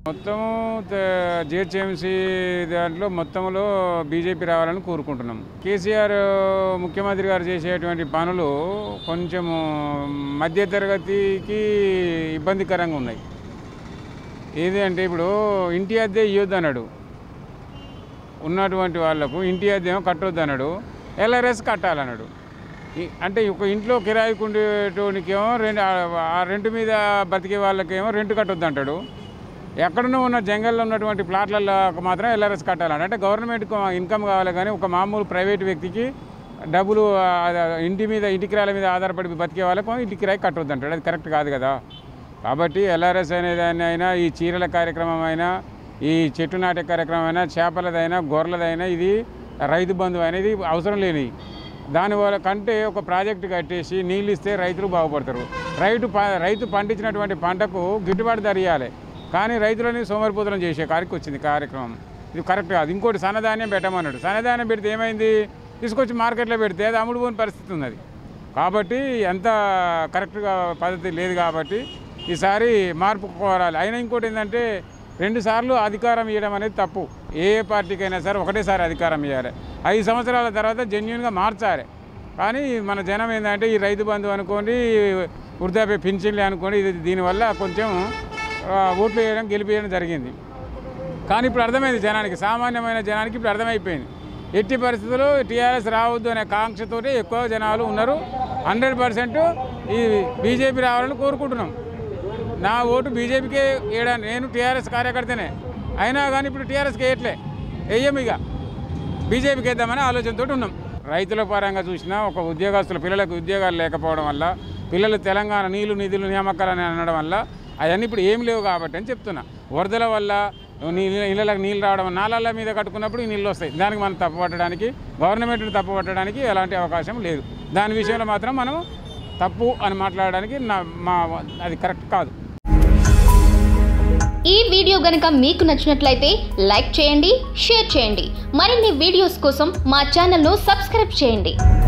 మొత్తము జిహెచ్ఎంసీ దాంట్లో మొత్తంలో బీజేపీ రావాలని కోరుకుంటున్నాం. కేసీఆర్ ముఖ్యమంత్రి గారు చేసేటువంటి పనులు కొంచెము మధ్యతరగతికి ఇబ్బందికరంగా ఉన్నాయి. ఏది అంటే ఇప్పుడు ఇంటి అద్దె ఇవ్వద్దు అన్నాడు, ఉన్నటువంటి వాళ్లకు ఇంటి అద్దె ఏమో కట్టొద్దు అన్నాడు, ఎల్ఆర్ఎస్ కట్టాలన్నాడు. అంటే ఒక ఇంట్లో కిరాయికి ఉండేటోనికేమో రెంట్ మీద బతికే వాళ్ళకేమో రెంట్ కట్టొద్దు అంటాడు. ఎక్కడనో ఉన్న జంగల్లో ఉన్నటువంటి ప్లాట్లలో మాత్రం ఎల్ఆర్ఎస్ కట్టాలంట. అంటే గవర్నమెంట్కి ఇన్కమ్ కావాలి, కానీ ఒక మామూలు ప్రైవేట్ వ్యక్తికి డబ్బులు ఇంటి కిరాయిల మీద ఆధారపడి బతికే వాళ్ళకు ఇంటి కిరాయి కట్టొద్దు అంటాడు. అది కరెక్ట్ కాదు కదా. కాబట్టి ఎల్ఆర్ఎస్ అనేదాన్ని అయినా, ఈ చీరల కార్యక్రమం అయినా, ఈ చెట్టు నాటే కార్యక్రమం అయినా, చేపలదైనా, గొర్రెలదైనా, ఇది రైతు బంధు అనేది అవసరం లేని. దానివల్ల కంటే ఒక ప్రాజెక్టు కట్టేసి నీళ్ళు ఇస్తే రైతులు బాగుపడతారు. రైతు పండించినటువంటి పంటకు గిట్టుబాటు ధర ఇవ్వాలి, కానీ రైతులని సోమరిపోతులను చేసే వచ్చింది కార్యక్రమం. ఇది కరెక్ట్ కాదు. ఇంకోటి సన్నధాన్యం పెట్టమన్నాడు. సన్నధాన్యం పెడితే ఏమైంది, తీసుకొచ్చి మార్కెట్లో పెడితే అది అమ్ముడు పోని పరిస్థితి ఉన్నది. కాబట్టి ఎంత కరెక్ట్గా పద్ధతి లేదు. కాబట్టి ఈసారి మార్పు కోరాలి. అయినా ఇంకోటి ఏంటంటే 2 సార్లు అధికారం ఇవ్వడం అనేది తప్పు. ఏ పార్టీకైనా సరే ఒకటేసారి అధికారం ఇవ్వాలి. 5 సంవత్సరాల తర్వాత జెన్యూన్గా మార్చాలి. కానీ మన జనం ఏంటంటే ఈ రైతు బంధు అనుకోండి, వృద్ధాప్య పింఛన్లు అనుకోండి, దీనివల్ల కొంచెం ఓట్లు వేయడం గెలిపేయడం జరిగింది. కానీ ఇప్పుడు అర్థమైంది జనానికి, సామాన్యమైన జనానికి ఇప్పుడు అర్థమైపోయింది. ఎట్టి పరిస్థితుల్లో టీఆర్ఎస్ రావద్దు అనే కాంక్షతోటి ఎక్కువ జనాలు ఉన్నారు. 100% ఈ బీజేపీ రావాలని కోరుకుంటున్నాం. నా ఓటు బీజేపీకే వేయడానికి, నేను టీఆర్ఎస్ కార్యకర్తనే అయినా కానీ ఇప్పుడు టీఆర్ఎస్కి వేయట్లే, వేయం, ఇక బీజేపీకి వేద్దామనే ఆలోచనతో ఉన్నాం. రైతుల పరంగా చూసినా, ఒక ఉద్యోగస్తుల పిల్లలకు ఉద్యోగాలు లేకపోవడం వల్ల, పిల్లలు తెలంగాణ నీళ్లు నిధులు నియామకాలని అనడం వల్ల అవన్నీ ఇప్పుడు ఏం లేవు కాబట్టి అని చెప్తున్నా. వరదల వల్ల ఇళ్ళకి నీళ్ళు రావడం, నాలాల మీద కట్టుకున్నప్పుడు ఈ నీళ్ళు వస్తాయి. దానికి మనం తప్పుపట్టడానికి, గవర్నమెంట్ని తప్పుపట్టడానికి ఎలాంటి అవకాశం లేదు. దాని విషయంలో మాత్రం మనం తప్పు అని మాట్లాడడానికి అది కరెక్ట్ కాదు. ఈ వీడియో గనుక మీకు నచ్చినట్లయితే లైక్ చేయండి, షేర్ చేయండి. మరిన్ని వీడియోస్ కోసం మా ఛానల్ను సబ్స్క్రైబ్ చేయండి.